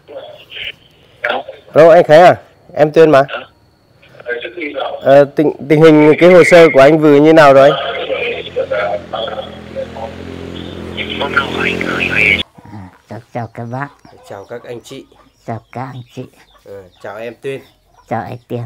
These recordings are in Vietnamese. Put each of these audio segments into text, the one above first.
Hello anh Khánh à, em Tuyên mà. Tình hình cái hồ sơ của anh vừa như nào rồi anh? Chào các bác. Chào các anh chị. Chào các anh chị. Chào em Tuyên. Chào anh Tiên.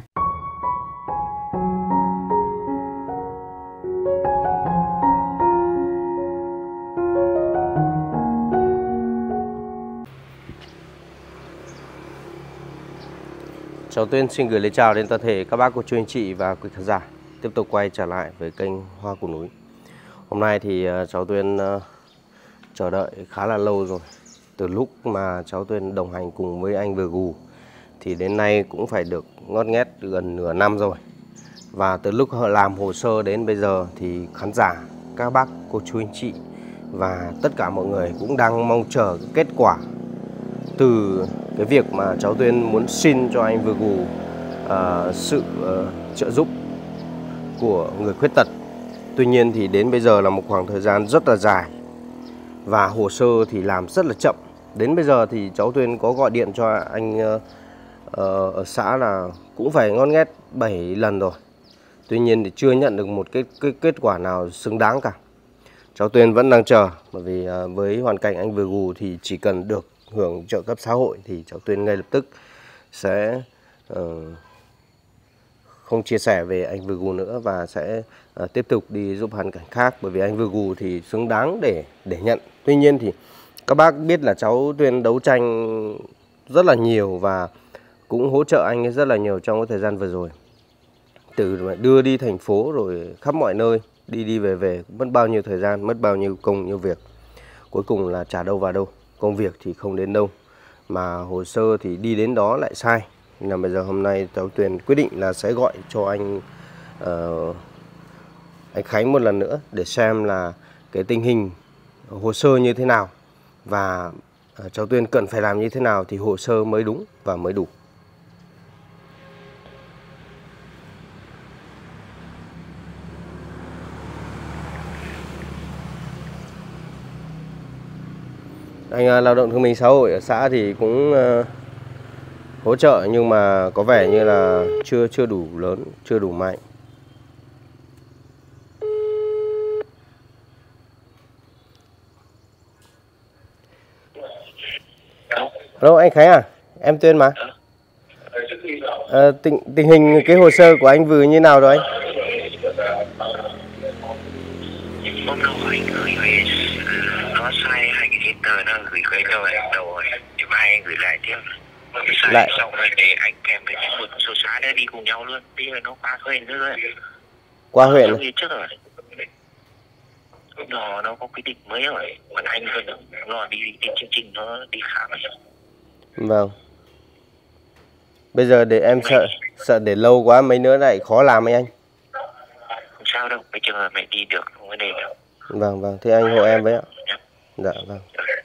Cháu Tuyên xin gửi lời chào đến toàn thể các bác, cô chú, anh chị và quý khán giả. Tiếp tục quay trở lại với kênh Hoa Củ Núi. Hôm nay thì cháu Tuyên chờ đợi khá là lâu rồi. Từ lúc mà cháu Tuyên đồng hành cùng với anh Vừa Gù thì đến nay cũng phải được ngót nghét gần nửa năm rồi. Và từ lúc họ làm hồ sơ đến bây giờ thì khán giả, các bác, cô chú, anh chị và tất cả mọi người cũng đang mong chờ cái kết quả từ cái việc mà cháu Tuyên muốn xin cho anh Vừa Gù sự trợ giúp của người khuyết tật. Tuy nhiên thì đến bây giờ là một khoảng thời gian rất là dài và hồ sơ thì làm rất là chậm. Đến bây giờ thì cháu Tuyên có gọi điện cho anh ở xã là cũng phải ngót nghét 7 lần rồi. Tuy nhiên thì chưa nhận được một cái kết quả nào xứng đáng cả. Cháu Tuyên vẫn đang chờ, bởi vì với hoàn cảnh anh Vừa Gù thì chỉ cần được hưởng trợ cấp xã hội thì cháu Tuyên ngay lập tức sẽ không chia sẻ về anh Vừa Gù nữa và sẽ tiếp tục đi giúp hoàn cảnh khác, bởi vì anh Vừa Gù thì xứng đáng để nhận. Tuy nhiên thì các bác biết là cháu Tuyên đấu tranh rất là nhiều và cũng hỗ trợ anh ấy rất là nhiều trong cái thời gian vừa rồi. Từ đưa đi thành phố rồi khắp mọi nơi, đi về mất bao nhiêu thời gian, mất bao nhiêu công nhiêu việc. Cuối cùng là chả đâu vào đâu, công việc thì không đến đâu, mà hồ sơ thì đi đến đó lại sai. Nên là bây giờ hôm nay cháu Tuyên quyết định là sẽ gọi cho anh Khánh một lần nữa để xem là cái tình hình hồ sơ như thế nào và cháu Tuyên cần phải làm như thế nào thì hồ sơ mới đúng và mới đủ. Anh lao động thương binh xã hội ở xã thì cũng hỗ trợ, nhưng mà có vẻ như là chưa đủ lớn, chưa đủ mạnh. Hello anh Khánh à, em Tuyên mà. Tình hình cái hồ sơ của anh vừa như nào rồi anh? Hôm đầu anh gửi nó sai 2 cái giấy tờ, nó gửi cái đầu rồi, thì mai anh gửi lại tiếp. Sai lại xong rồi để anh kèm với một số xá nữa đi cùng nhau luôn. Bây giờ nó qua huyện nữa rồi. Qua huyện rồi. Trước rồi. Nó có quy định mới rồi, còn anh nó đi chương trình nó đi khám rồi. Vâng. Bây giờ để em sợ để lâu quá mấy nữa lại khó làm ấy anh. Không sao đâu, bây giờ mẹ đi được, không vấn đề đâu. Vâng, thì anh hộ em với ạ. Dạ vâng.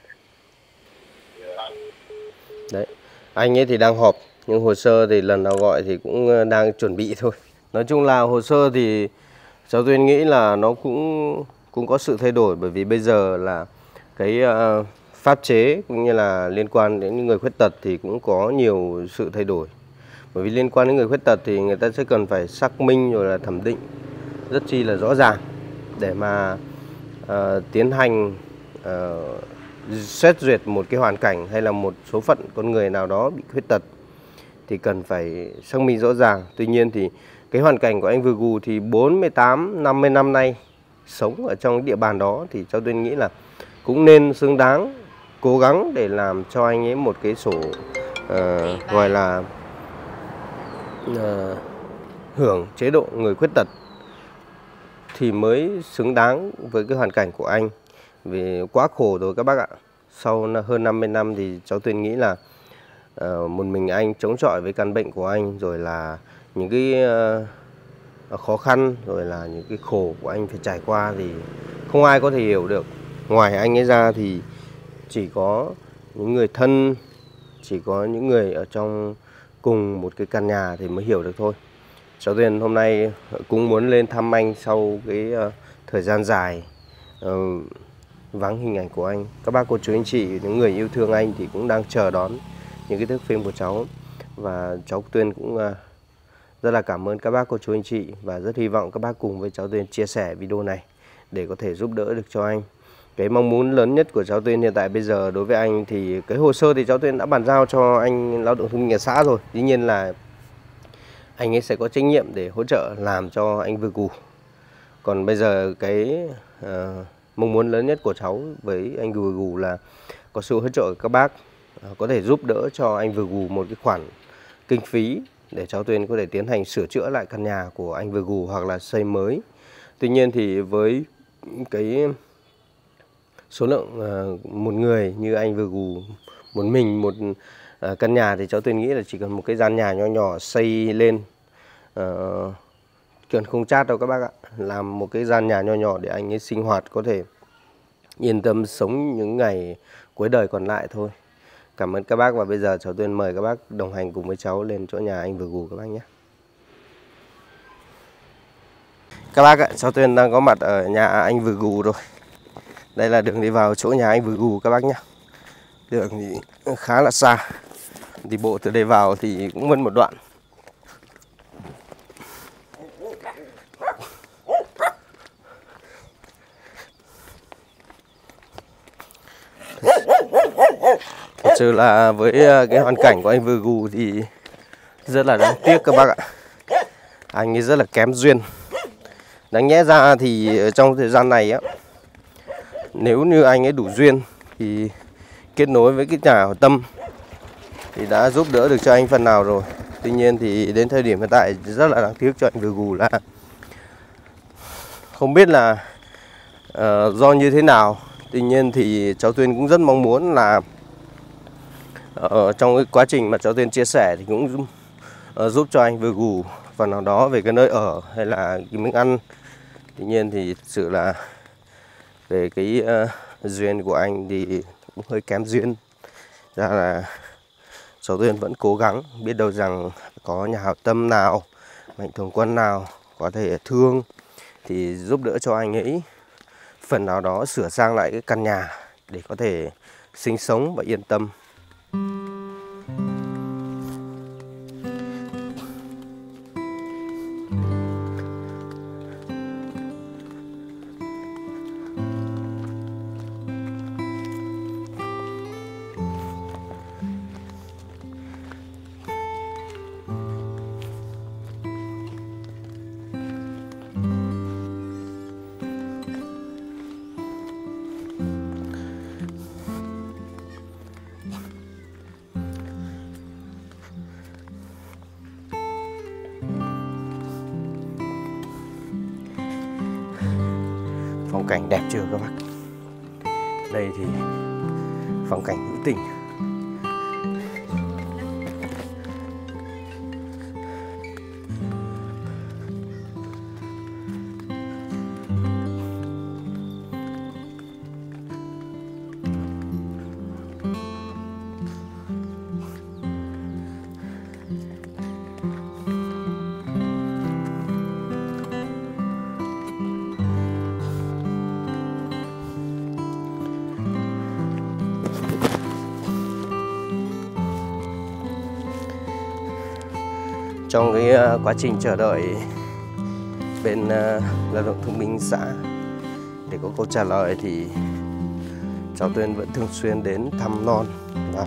Đấy, anh ấy thì đang họp, nhưng hồ sơ thì lần nào gọi thì cũng đang chuẩn bị thôi. Nói chung là hồ sơ thì cháu Tuyên nghĩ là nó cũng có sự thay đổi, bởi vì bây giờ là cái pháp chế cũng như là liên quan đến những người khuyết tật thì cũng có nhiều sự thay đổi. Bởi vì liên quan đến người khuyết tật thì người ta sẽ cần phải xác minh rồi là thẩm định rất chi là rõ ràng để mà tiến hành xét duyệt một cái hoàn cảnh hay là một số phận con người nào đó bị khuyết tật thì cần phải xác minh rõ ràng. Tuy nhiên thì cái hoàn cảnh của anh Vừa Gù thì 48-50 năm nay sống ở trong địa bàn đó thì cháu Tuyên nghĩ là cũng nên xứng đáng cố gắng để làm cho anh ấy một cái sổ gọi là hưởng chế độ người khuyết tật thì mới xứng đáng với cái hoàn cảnh của anh. Vì quá khổ rồi các bác ạ. Sau hơn 50 năm thì cháu Tuyên nghĩ là một mình anh chống chọi với căn bệnh của anh, rồi là những cái khó khăn, rồi là những cái khổ của anh phải trải qua thì không ai có thể hiểu được. Ngoài anh ấy ra thì chỉ có những người thân, chỉ có những người ở trong cùng một cái căn nhà thì mới hiểu được thôi. Cháu Tuyên hôm nay cũng muốn lên thăm anh sau cái thời gian dài vắng hình ảnh của anh. Các bác cô chú anh chị, những người yêu thương anh thì cũng đang chờ đón những cái thước phim của cháu. Và cháu Tuyên cũng rất là cảm ơn các bác cô chú anh chị, và rất hy vọng các bác cùng với cháu Tuyên chia sẻ video này để có thể giúp đỡ được cho anh. Cái mong muốn lớn nhất của cháu Tuyên hiện tại bây giờ đối với anh thì cái hồ sơ thì cháu Tuyên đã bàn giao cho anh lao động thương binh xã rồi. Dĩ nhiên là anh ấy sẽ có trách nhiệm để hỗ trợ làm cho anh vừa cù. Còn bây giờ cái mong muốn lớn nhất của cháu với anh vừa cù là có sự hỗ trợ của các bác, có thể giúp đỡ cho anh vừa cù một cái khoản kinh phí để cháu Tuyên có thể tiến hành sửa chữa lại căn nhà của anh vừa cù hoặc là xây mới. Tuy nhiên thì với cái số lượng một người như anh vừa cù, một mình một căn nhà thì cháu Tuyên nghĩ là chỉ cần một cái gian nhà nho nhỏ xây lên, cần không chát đâu các bác ạ, làm một cái gian nhà nho nhỏ để anh ấy sinh hoạt, có thể yên tâm sống những ngày cuối đời còn lại thôi. Cảm ơn các bác, và bây giờ cháu Tuyên mời các bác đồng hành cùng với cháu lên chỗ nhà anh vừa cù các bác nhé. Các bác ạ, cháu Tuyên đang có mặt ở nhà anh vừa cù rồi. Đây là đường đi vào chỗ nhà anh vừa cù các bác nhé. Đường thì khá là xa, đi bộ từ đây vào thì cũng mất một đoạn. Thật sự là với cái hoàn cảnh của anh vừa cù thì rất là đáng tiếc các bác ạ. Anh ấy rất là kém duyên. Đáng nhẽ ra thì trong thời gian này á, nếu như anh ấy đủ duyên thì kết nối với cái nhà hảo tâm thì đã giúp đỡ được cho anh phần nào rồi. Tuy nhiên thì đến thời điểm hiện tại rất là đáng tiếc cho anh vừa cù là không biết là do như thế nào. Tuy nhiên thì cháu Tuyên cũng rất mong muốn là trong cái quá trình mà cháu Tuyên chia sẻ thì cũng giúp cho anh vừa cù phần nào đó về cái nơi ở hay là cái miếng ăn. Tuy nhiên thì thực sự là về cái duyên của anh thì cũng hơi kém duyên. Ra là cháu Tuyên vẫn cố gắng, biết đâu rằng có nhà hảo tâm nào, mạnh thường quân nào có thể thương thì giúp đỡ cho anh ấy phần nào đó sửa sang lại cái căn nhà để có thể sinh sống và yên tâm. Phong cảnh đẹp chưa các bác? Đây thì phong cảnh hữu tình. Trong cái quá trình chờ đợi bên lao động thương binh xã để có câu trả lời thì cháu Tuyên vẫn thường xuyên đến thăm non và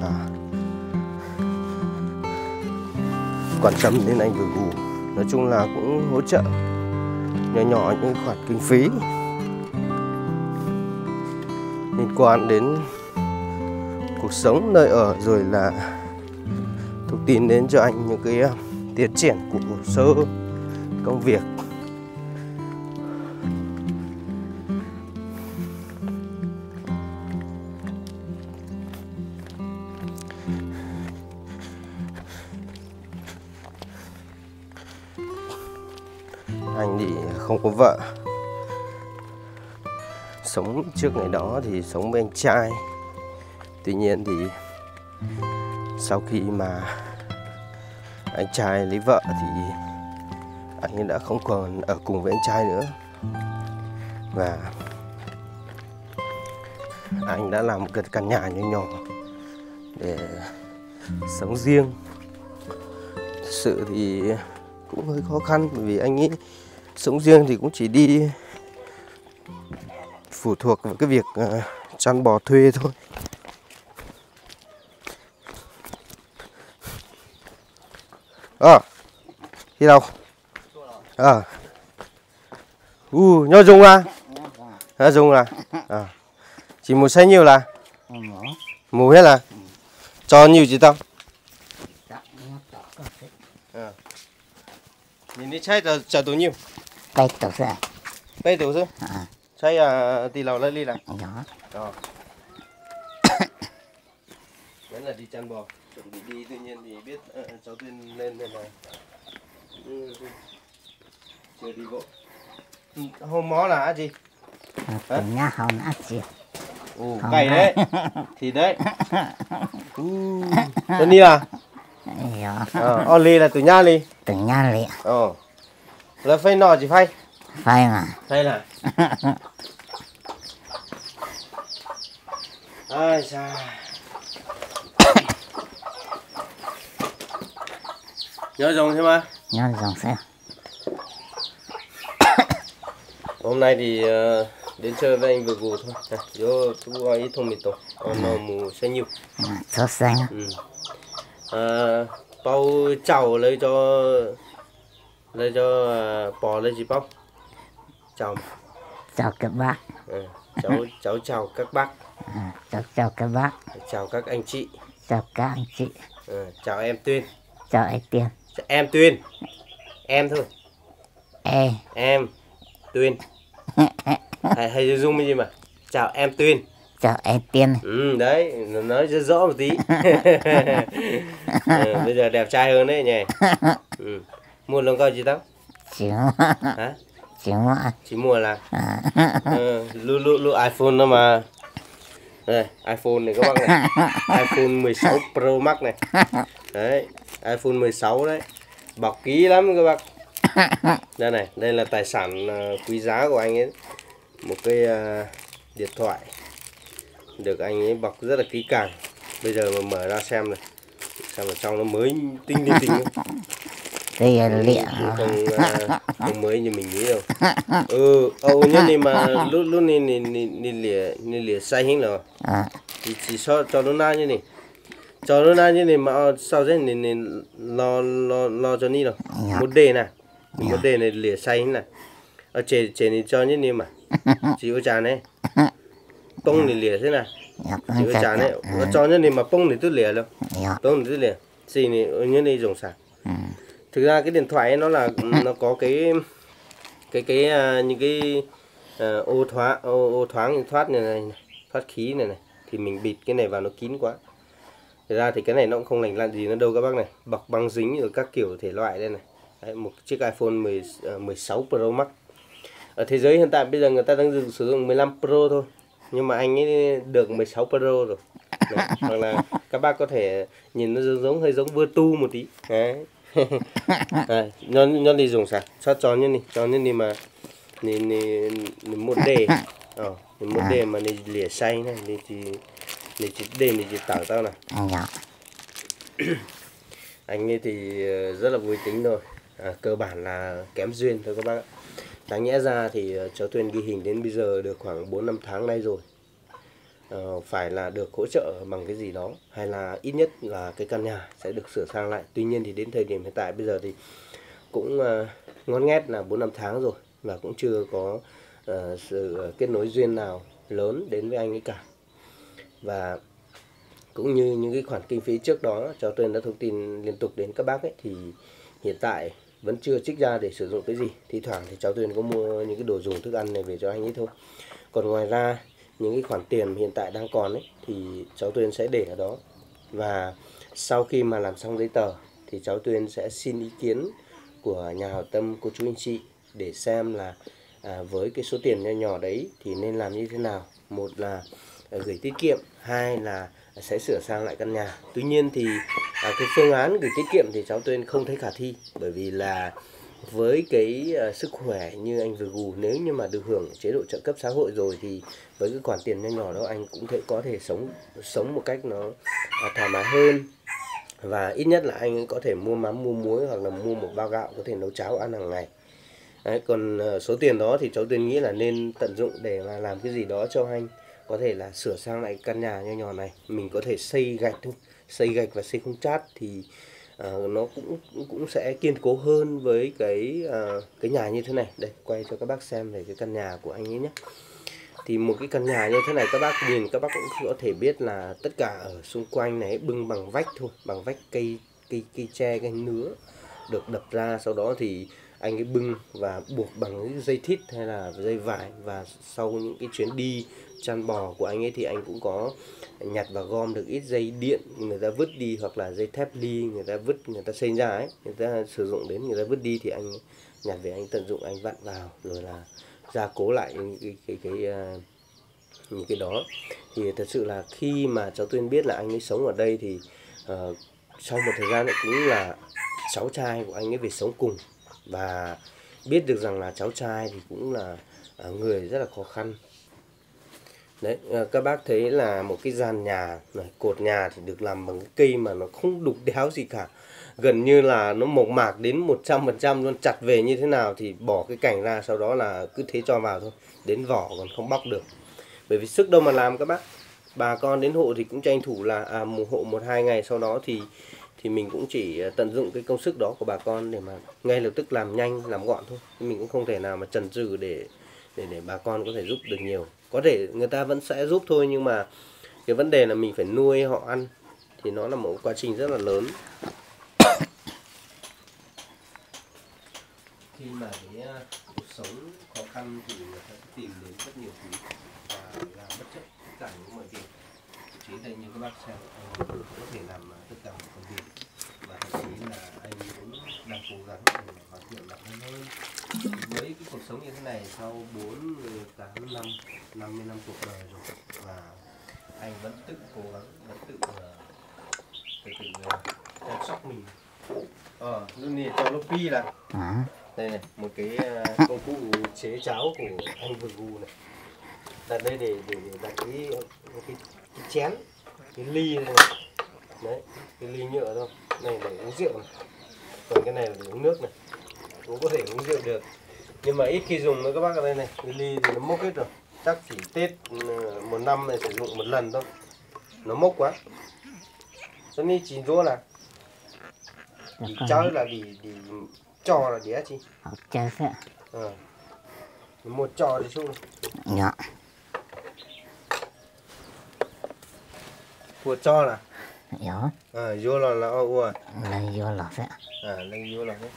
quan tâm đến anh vừa cù. Nói chung là cũng hỗ trợ nhỏ nhỏ những khoản kinh phí liên quan đến cuộc sống, nơi ở, rồi là thông tin đến cho anh những cái tiến triển của hồ sơ công việc. Anh thì không có vợ, sống trước ngày đó thì sống với anh trai. Tuy nhiên thì sau khi mà anh trai lấy vợ thì anh ấy đã không còn ở cùng với anh trai nữa, và anh đã làm một căn nhà nhỏ nhỏ để sống riêng. Thực sự thì cũng hơi khó khăn, bởi vì anh ấy sống riêng thì cũng chỉ đi phụ thuộc vào cái việc chăn bò thuê thôi. Đi đâu? Nhớ dùng à? Dùng à? Chỉ mù xanh nhiều là? Mù hết là? Cho nhiều chứ tao? Nhìn đi cháy cho tôi nhiều? Tay tổ ra. Tay tổ ra? Cháy tí lào lên đi là? Vẫn là đi chăn bò, chuẩn bị đi, tuy nhiên thì biết cháu Tuyên lên đây này chưa đi bộ. Hôm mó là gì? Nhà hòn ăn gì? Cày đấy. Thịt đấy. Tên đi à? Oli là từ nhà đi. Từ nhà đi. Là phây nọ chỉ phây? Phây mà. Phây là? Ai xa. Nhớ dùng thế mà? Nhớ dùng xem. Hôm nay thì đến chơi với anh vừa gù thôi. Vô chú gọi ít thông mì tổ. Nó mù xanh nhiều. Sốt xanh. Bao chào lấy cho bò lấy gì bao? Chào. Chào các bác. Cháu chào các bác. Cháu chào các bác. Chào các anh chị. Chào các anh chị. Chào em Tuyên. Chào anh Tuyên. Em Tuyên. Em thôi. Em Tuyên. Hay dùng cái gì mà? Chào em Tuyên. Chào em Tuyên. Đấy, nói rất rõ một tí. Bây giờ đẹp trai hơn đấy nhỉ. Mua lồng coi gì tao? Chỉ hả? Chỉ mua là lũ iPhone đó mà. Đây, iPhone này các bác này. iPhone 16 Pro Max này. Đấy, iPhone 16 đấy. Bọc kỹ lắm các bác. Đây này, đây là tài sản quý giá của anh ấy. Một cái điện thoại được anh ấy bọc rất là kỹ càng. Bây giờ mà mở ra xem này, xem ở trong nó mới tinh đây là lịa, không mới như mình nghĩ đâu. Nhân này mà lúc này lìa say hình rồi. Chỉ cho nó na như này, cho nó na như này mà sao thế này lo cho ni đâu. Một đề này, một đề này lìa say hình này. Ở trên này cho như này mà, chỉ có trà này, bông này lìa thế này. Chỉ có trà này, cho như này mà bông này tôi lìa đâu, bông này tôi lìa, xì này như này dùng sạc. Thực ra cái điện thoại ấy nó là nó có cái những cái ô thoáng thoát này, thoát khí này thì mình bịt cái này vào nó kín quá. Thực ra thì cái này nó cũng không lành lặn gì nữa đâu các bác này, bọc băng dính rồi các kiểu thể loại đây này. Đấy, một chiếc iPhone 16 Pro Max. Ở thế giới hiện tại bây giờ người ta đang sử dụng 15 Pro thôi, nhưng mà anh ấy được 16 Pro rồi. Đấy, hoặc là các bác có thể nhìn nó hơi giống Virtu một tí. Đấy. Nó đi dùng sạc cho như này mà một đề một đề mà này lìa say này này chỉ đề này chỉ tạo tao này. Anh ấy thì rất là vui tính rồi, cơ bản là kém duyên thôi các bác ạ. Đáng nhẽ ra thì cháu Tuyên ghi hình đến bây giờ được khoảng 4-5 tháng nay rồi. Phải là được hỗ trợ bằng cái gì đó, hay là ít nhất là cái căn nhà sẽ được sửa sang lại. Tuy nhiên thì đến thời điểm hiện tại bây giờ thì cũng ngon nghét là 4-5 tháng rồi và cũng chưa có sự kết nối duyên nào lớn đến với anh ấy cả. Và cũng như những cái khoản kinh phí trước đó cháu Tuyên đã thông tin liên tục đến các bác ấy, thì hiện tại vẫn chưa trích ra để sử dụng cái gì. Thi thoảng thì cháu Tuyên có mua những cái đồ dùng thức ăn này về cho anh ấy thôi. Còn ngoài ra những cái khoản tiền hiện tại đang còn ấy thì cháu Tuyên sẽ để ở đó. Và sau khi mà làm xong giấy tờ thì cháu Tuyên sẽ xin ý kiến của nhà hảo tâm cô chú anh chị để xem là với cái số tiền nho nhỏ đấy thì nên làm như thế nào. Một là gửi tiết kiệm, hai là sẽ sửa sang lại căn nhà. Tuy nhiên thì cái phương án gửi tiết kiệm thì cháu Tuyên không thấy khả thi, bởi vì là với cái sức khỏe như anh vừa gù, nếu như mà được hưởng chế độ trợ cấp xã hội rồi thì với cái khoản tiền nho nhỏ đó anh cũng có thể sống một cách nó thoải mái hơn, Và ít nhất là anh ấy có thể mua mắm, mua muối hoặc là mua một bao gạo có thể nấu cháo ăn hàng ngày. Đấy, còn số tiền đó thì cháu Tuyên nghĩ là nên tận dụng để mà làm cái gì đó cho anh có thể là sửa sang lại căn nhà nho nhỏ này. Mình có thể xây gạch thôi, xây gạch và xây khung chát thì nó cũng sẽ kiên cố hơn với cái nhà như thế này. Đây, quay cho các bác xem về cái căn nhà của anh ấy nhé. Thì một cái căn nhà như thế này các bác nhìn, các bác cũng có thể biết là tất cả ở xung quanh này bưng bằng vách thôi, bằng vách cây tre, cây nứa được đập ra, sau đó thì anh ấy bưng và buộc bằng những dây thít hay là dây vải. Và sau những cái chuyến đi chăn bò của anh ấy thì anh cũng có nhặt và gom được ít dây điện người ta vứt đi, hoặc là dây thép ly người ta vứt, người ta xây ra ấy, người ta sử dụng đến người ta vứt đi thì anh nhặt về, anh tận dụng, anh vặn vào rồi là gia cố lại những cái đó. Thì thật sự là khi mà cháu Tuyên biết là anh ấy sống ở đây thì sau một thời gian cũng là cháu trai của anh ấy về sống cùng, và biết được rằng là cháu trai thì cũng là người rất là khó khăn. Đấy, các bác thấy là một cái gian nhà này, cột nhà thì được làm bằng cái cây mà nó không đục đéo gì cả, gần như là nó mộc mạc đến 100% luôn. Chặt về như thế nào thì bỏ cái cành ra, sau đó là cứ thế cho vào thôi, đến vỏ còn không bóc được, bởi vì sức đâu mà làm các bác. Bà con đến hộ thì cũng tranh thủ là một hộ 1-2 ngày, sau đó thì mình cũng chỉ tận dụng cái công sức đó của bà con để mà ngay lập tức làm nhanh, làm gọn thôi. Mình cũng không thể nào mà chần chừ để bà con có thể giúp được nhiều. Có thể người ta vẫn sẽ giúp thôi, nhưng mà cái vấn đề là mình phải nuôi họ ăn thì nó là một quá trình rất là lớn. Khi mà cái cuộc sống khó khăn thì người ta tìm đến rất nhiều thứ và làm bất chấp tất cả những mọi việc. Chính đây như các bác xem, anh có thể làm tất cả mọi công việc, và thậm chí là anh cũng đang cố gắng để hoàn thiện bản thân hơn. Với cái cuộc sống như thế này sau 48 năm, 50 năm cuộc đời rồi, và anh vẫn tự cố gắng, vẫn tự chăm sóc mình. Lúc này cho nó pi là đây này, một cái công cụ chế cháo của anh vừa gu này, đặt đây để đặt cái chén, cái ly này. Đấy, cái ly nhựa thôi, này để uống rượu này, còn cái này là để uống nước này, cũng có thể uống rượu được, nhưng mà ít khi dùng nữa các bác. Ở đây này, cái ly thì nó mốc hết rồi, chắc chỉ Tết một năm này sử dụng một lần thôi, nó mốc quá. Cho nên chỉ rô là đi chơi là đi trò là đĩa chị chơi thế một trò thì xuống nhỏ của cho là nhỏ vô là ua lấy vô lò thế lấy vô là thế.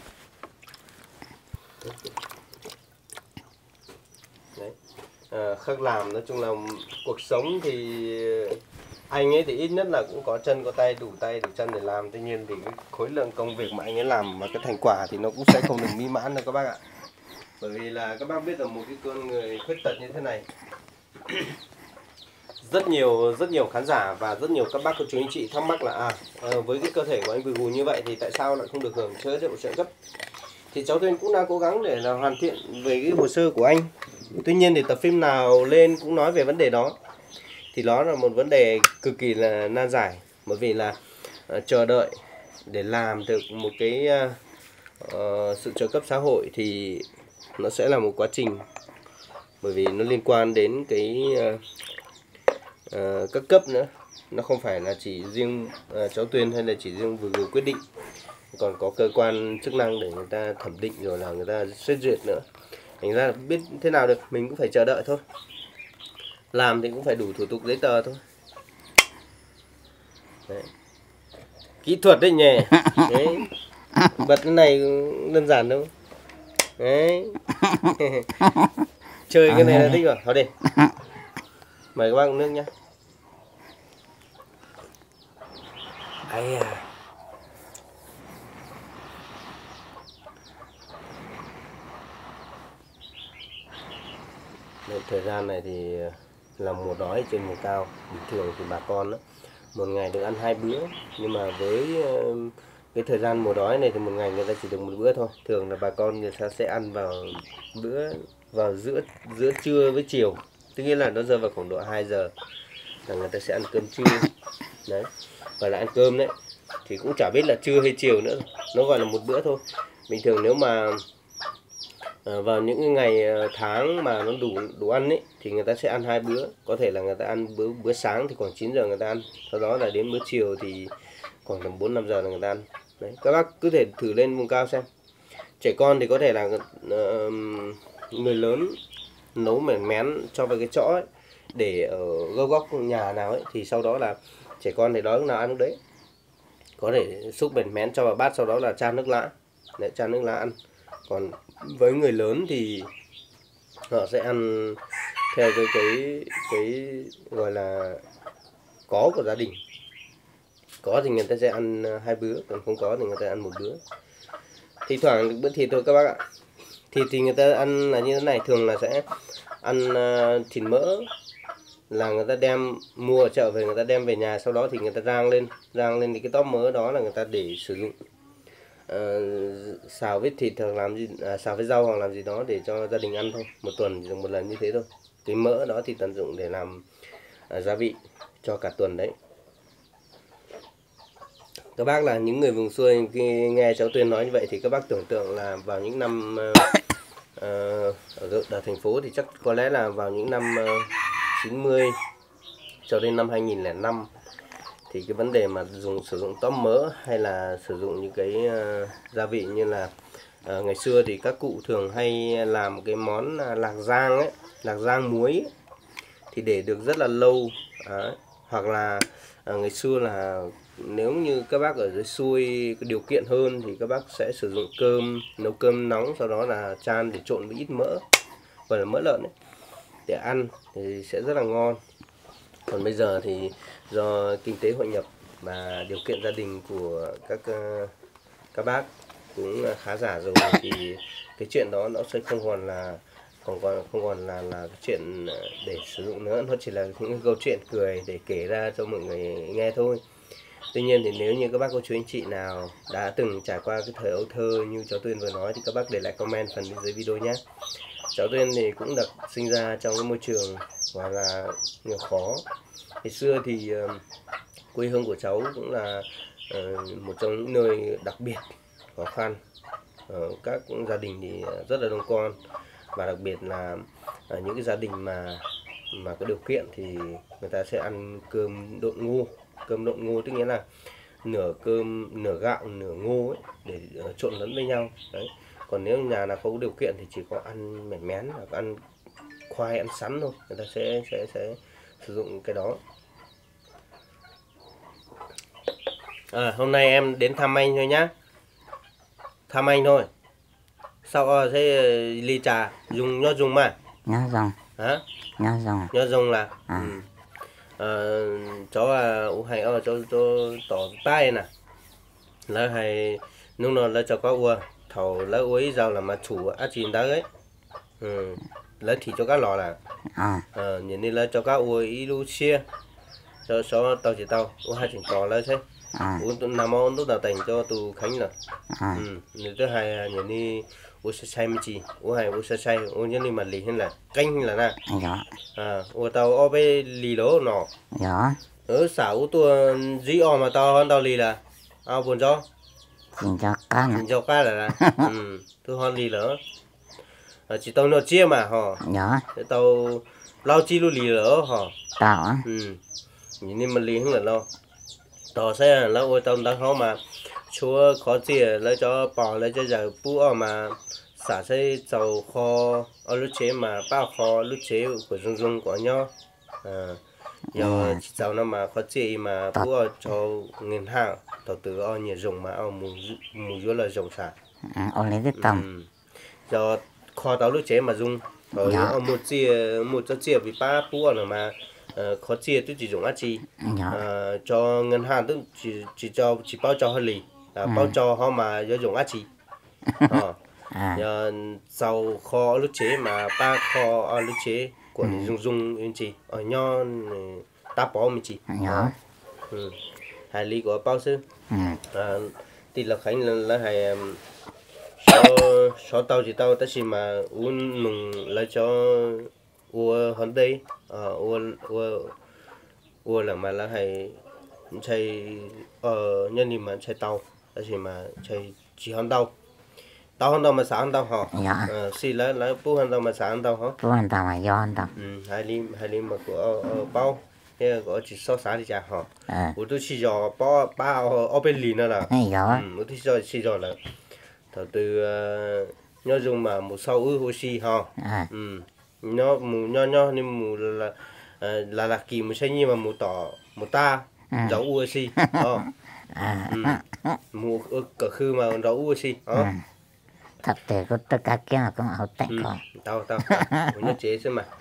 Đấy, khác làm, nói chung là cuộc sống thì anh ấy thì ít nhất là cũng có chân có tay, đủ chân để làm. Tuy nhiên thì cái khối lượng công việc mà anh ấy làm và cái thành quả thì nó cũng sẽ không được mỹ mãn đâu các bác ạ. Bởi vì là các bác biết là một cái con người khuyết tật như thế này rất nhiều khán giả và rất nhiều các bác cô chú anh chị thắc mắc là với cái cơ thể của anh vừa gù như vậy thì tại sao lại không được hưởng trợ cấp. Thì cháu Tuyên cũng đang cố gắng để là hoàn thiện về cái hồ sơ của anh. Tuy nhiên thì tập phim nào lên cũng nói về vấn đề đó, thì đó là một vấn đề cực kỳ là nan giải. Bởi vì là chờ đợi để làm được một cái sự trợ cấp xã hội thì nó sẽ là một quá trình, bởi vì nó liên quan đến cái các cấp nữa. Nó không phải là chỉ riêng cháu Tuyên hay là chỉ riêng vừa quyết định, còn có cơ quan chức năng để người ta thẩm định rồi là người ta xét duyệt nữa. Thành ra biết thế nào được, mình cũng phải chờ đợi thôi. Làm thì cũng phải đủ thủ tục giấy tờ thôi. Đấy. Kỹ thuật đấy nhỉ. Đấy. Bật cái này đơn giản đâu. Đấy. Chơi cái này là thích rồi. Thôi đi. Mời các bác uống nước nhé. Ấy à. Đấy, thời gian này thì là mùa đói trên mùa cao. Bình thường thì bà con đó, một ngày được ăn 2 bữa. Nhưng mà với cái thời gian mùa đói này thì một ngày người ta chỉ được 1 bữa thôi. Thường là bà con người ta sẽ ăn vào giữa trưa với chiều. Tức nghĩa là nó rơi vào khoảng độ 2 giờ là người ta sẽ ăn cơm trưa. Đấy, gọi là ăn cơm đấy. thì cũng chả biết là trưa hay chiều nữa, nó gọi là một bữa thôi. Bình thường nếu mà vào những ngày tháng mà nó đủ ăn ấy thì người ta sẽ ăn 2 bữa, có thể là người ta ăn bữa sáng thì khoảng 9 giờ người ta ăn, sau đó là đến bữa chiều thì khoảng tầm 4-5 giờ là người ta ăn. Đấy, các bác cứ thể thử lên vùng cao xem. Trẻ con thì có thể là người lớn nấu mén mén cho vào cái chõ ấy, để ở góc góc nhà nào ấy, thì sau đó là trẻ con thì đói lúc nào ăn lúc đấy, có thể xúc mén mén cho vào bát, sau đó là chan nước lã, để chan nước lã ăn. Còn với người lớn thì họ sẽ ăn theo cái gọi là có của gia đình. Có thì người ta sẽ ăn 2 bữa, còn không có thì người ta ăn 1 bữa. Thì thoảng được bữa thịt thôi các bác ạ. Thịt thì người ta ăn là như thế này, thường là sẽ ăn thịt mỡ, là người ta đem mua ở chợ về, người ta đem về nhà, sau đó thì người ta rang lên thì cái tóp mỡ đó là người ta để sử dụng xào với thịt hoặc làm gì, xào với rau hoặc làm gì đó để cho gia đình ăn thôi. Một tuần chỉ dùng 1 lần như thế thôi. Cái mỡ đó thì tận dụng để làm gia vị cho cả tuần đấy. Các bác là những người vùng xuôi, khi nghe cháu Tuyên nói như vậy thì các bác tưởng tượng là vào những năm ở thành phố thì chắc có lẽ là vào những năm 90 cho đến năm 2005 thì cái vấn đề mà sử dụng tóp mỡ hay là sử dụng những cái gia vị như là ngày xưa thì các cụ thường hay làm cái món lạc rang ấy, lạc rang muối ấy, thì để được rất là lâu. Hoặc là ngày xưa là nếu như các bác ở dưới xuôi có điều kiện hơn thì các bác sẽ sử dụng cơm, nấu cơm nóng, sau đó là chan để trộn với ít mỡ, gọi là mỡ lợn ấy, để ăn thì sẽ rất là ngon. Còn bây giờ thì do kinh tế hội nhập và điều kiện gia đình của các bác cũng khá giả rồi thì cái chuyện đó nó sẽ không còn là cái chuyện để sử dụng nữa, nó chỉ là những câu chuyện cười để kể ra cho mọi người nghe thôi. Tuy nhiên thì nếu như các bác cô chú anh chị nào đã từng trải qua cái thời ấu thơ như cháu Tuyên vừa nói thì các bác để lại comment phần bên dưới video nhé. Cháu Tuyên thì cũng được sinh ra trong cái môi trường và là nghèo khó. Ngày xưa thì quê hương của cháu cũng là một trong những nơi đặc biệt khó khăn. Các gia đình thì rất là đông con, và đặc biệt là những cái gia đình mà có điều kiện thì người ta sẽ ăn cơm độn ngô. Cơm độn ngô tức nghĩa là nửa cơm, nửa gạo, nửa ngô ấy, để trộn lẫn với nhau. Đấy. Còn nếu nhà nào không có điều kiện thì chỉ có ăn mẻ mén hoặc ăn khoai, ăn sắn thôi, người ta sẽ sử dụng cái đó. Hôm nay em đến thăm anh thôi nhá, thăm anh thôi. Sao thế ly trà dùng nho dùng mà? Nho dùng. Hả? Nho dùng. Nho dùng là cháu hay cho tỏ tay nè, là hay lúc nào là cho có ua thầu là uối rau là mà chủ ăn chín đó ấy, lấy thịt cho cá lò là nhìn đi là cho cá ua ý lu chia cho tàu chỉ tàu uống 2 chuyện tàu lấy thế uống nằm on lúc nào thành cho tù khánh rồi. Nếu thứ hai nhìn đi uống say mới chi uống hay uống say uống như mà lì hay là canh hay là na uống tàu ở bên lì đó nọ ở xảo tua dí mà tao hơn tao lì là buồn cho cho cá là tôi hơn lì nữa chỉ tao nó chia mà họ tao lao chi lu lì nữa họ tao nhìn mà lì không là lo tao sẽ là ôi tao đang khó mà chúa khó chia lấy cho bỏ lấy cho giờ bố mà xả xây dầu kho ở lúc chế mà bao kho lúc chế của dung của nhau giờ dầu nó mà khó chia mà bố cho nghìn hàng tao từ nhiều dùng mà mù dứa là dùng xả lấy cái tầm giờ kho tao lúc chế mà dùng rồi một cho chia vì ba bố nữa mà khó chia tôi chỉ dùng chi cho ngân hàng tôi chỉ bao cho hơi lì bao cho họ mà do dùng chi giờ sau kho lúc chế mà ba kho lúc chế của dùng như chi ở nho ta bỏ mình chi hai ly của bao sư thì là khánh là hay số tàu chỉ tàu ta chỉ mà uống mừng lấy cho ua hơn đây ua là mà là hay chơi nhân thì mà chơi tàu là gì mà chơi chỉ hơn tàu mà sáng tàu họ dạ xì lấy bố hơn tàu mà sáng tàu họ bố anh tao mà do anh tao hai lim mà của bao thế có chỉ so sánh đi chả họ bố tôi chỉ cho bao ở bên lì nữa là bố tôi chỉ cho là đầu tư nhớ dùng mà một sau oxy họ nó mù nho nhưng mù là kỳ một xây như mà một tỏ một ta dấu oxy mù cỡ khư mà dấu oxy thật để có tất cả kia là cũng ảo tệ con tao nhất chế xem mà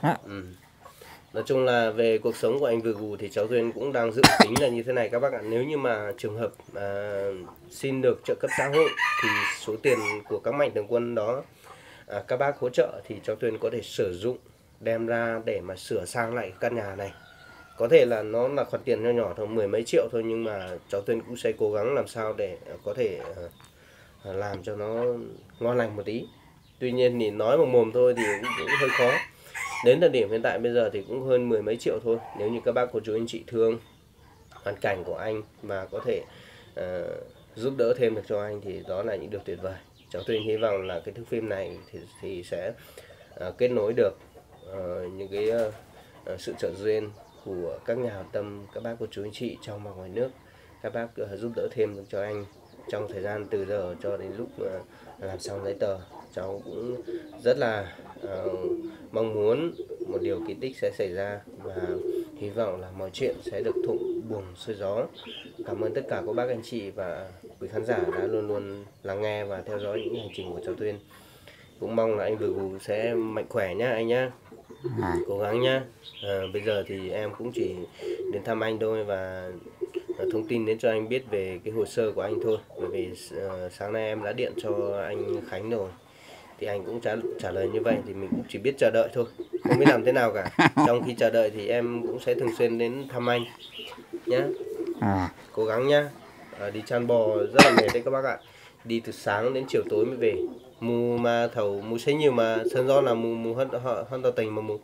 nói chung là về cuộc sống của anh Vừa Gù thì cháu Duyên cũng đang dự tính là như thế này các bác ạ. Nếu như mà trường hợp xin được trợ cấp xã hội thì số tiền của các mạnh thường quân đó các bác hỗ trợ thì cháu Duyên có thể sử dụng đem ra để mà sửa sang lại căn nhà này. Có thể là nó là khoản tiền nho nhỏ thôi, 10 mấy triệu thôi, nhưng mà cháu Duyên cũng sẽ cố gắng làm sao để có thể làm cho nó ngon lành một tí. Tuy nhiên thì nói bằng mồm thôi thì cũng hơi khó. Đến thời điểm hiện tại bây giờ thì cũng hơn 10 mấy triệu thôi. Nếu như các bác cô chú anh chị thương hoàn cảnh của anh và có thể giúp đỡ thêm được cho anh thì đó là những điều tuyệt vời. Cháu Duyên hy vọng là cái thước phim này thì sẽ kết nối được những cái sự trợ duyên của các nhà hảo tâm, các bác cô chú anh chị trong và ngoài nước. Các bác giúp đỡ thêm được cho anh trong thời gian từ giờ cho đến lúc làm xong giấy tờ. Cháu cũng rất là mong muốn một điều kỳ tích sẽ xảy ra và hy vọng là mọi chuyện sẽ được thuận buồm xuôi gió. Cảm ơn tất cả các bác anh chị và quý khán giả đã luôn luôn lắng nghe và theo dõi những hành trình của cháu Duyên. Cũng mong là anh Vừa Gù sẽ mạnh khỏe nhá anh nhá, cố gắng nhá. Bây giờ thì em cũng chỉ đến thăm anh thôi và thông tin đến cho anh biết về cái hồ sơ của anh thôi, bởi vì sáng nay em đã điện cho anh Khánh rồi thì anh cũng trả lời như vậy, thì mình cũng chỉ biết chờ đợi thôi, không biết làm thế nào cả. Trong khi chờ đợi thì em cũng sẽ thường xuyên đến thăm anh nhá. Cố gắng nhá. Đi chăn bò rất là mệt đấy các bác ạ, đi từ sáng đến chiều tối mới về. Mù mà thầu mù xây nhiều mà sơn do là mù hơn tàu tình mà mù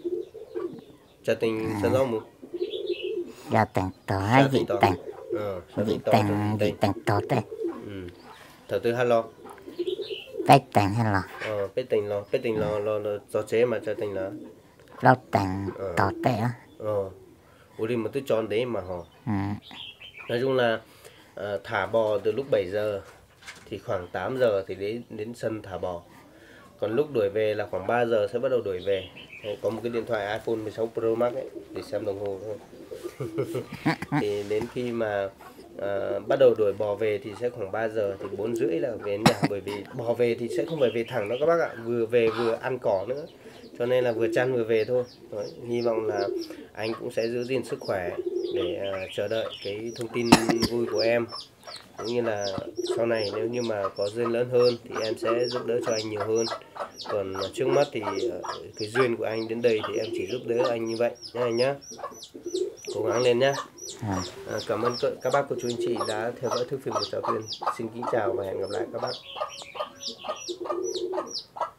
trả tình sơn do mù gia tình tỏ hay dị tình dị tình tỏ tệ thầu tư hay lo bết tình hay là bết tình lo cho chế mà cho tình là lo tình tỏ tệ á ủa đi mà tôi chọn đấy mà họ nói chung là thả bò từ lúc 7 giờ thì khoảng 8 giờ thì đến sân thả bò, còn lúc đuổi về là khoảng 3 giờ sẽ bắt đầu đuổi về. Có một cái điện thoại iPhone 16 Pro Max ấy để xem đồng hồ thôi. Thì đến khi mà bắt đầu đuổi bò về thì sẽ khoảng 3 giờ thì 4 rưỡi là về nhà, bởi vì bò về thì sẽ không phải về thẳng đâu các bác ạ, vừa về vừa ăn cỏ nữa, cho nên là vừa chăn vừa về thôi. Đấy, hy vọng là anh cũng sẽ giữ gìn sức khỏe để chờ đợi cái thông tin vui của em, cũng như là sau này nếu như mà có duyên lớn hơn thì em sẽ giúp đỡ cho anh nhiều hơn. Còn trước mắt thì cái duyên của anh đến đây thì em chỉ giúp đỡ anh như vậy nhá anh nhá, cố gắng lên nhá. Cảm ơn các bác cô chú anh chị đã theo dõi thước phim của cháu Duyên. Xin kính chào và hẹn gặp lại các bác.